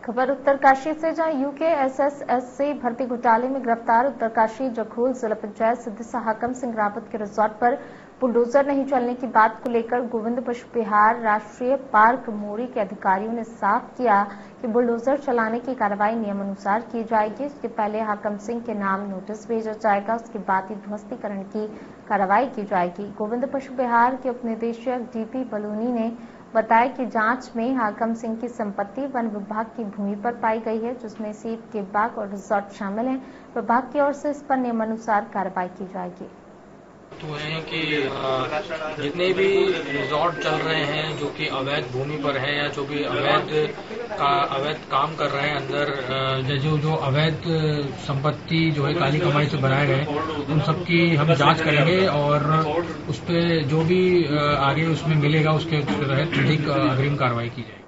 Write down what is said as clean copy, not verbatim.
खबर उत्तरकाशी से, जहां यूकेएसएसएस भर्ती घोटाले में गिरफ्तार उत्तरकाशी जखोल जिला पंचायत सदस्य हाकम सिंह रावत के रिजॉर्ट पर बुलडोजर नहीं चलने की बात को लेकर गोविंद पशु विहार राष्ट्रीय पार्क मोरी के अधिकारियों ने साफ किया कि बुलडोजर चलाने की कार्रवाई नियमानुसार की जाएगी। इसके पहले हाकम सिंह के नाम नोटिस भेजा जाएगा, उसके बाद ही ध्वस्तीकरण की कार्रवाई की जाएगी। गोविंद पशु विहार के उपनिदेशक डीपी बलूनी ने बताया कि जांच में हाकम सिंह की संपत्ति वन विभाग की भूमि पर पाई गई है, जिसमें सीप के बाग और रिजॉर्ट शामिल हैं। विभाग की ओर से इस पर नियमानुसार कार्रवाई की जाएगी। तो है कि जितने भी रिजॉर्ट चल रहे हैं जो कि अवैध भूमि पर हैं या जो भी अवैध काम कर रहे हैं अंदर, जो अवैध संपत्ति जो है काली कमाई से बनाए गए, उन सब की हम जांच करेंगे और उस पर जो भी आगे उसमें मिलेगा उसके तहत अधिक अग्रिम कार्रवाई की जाएगी।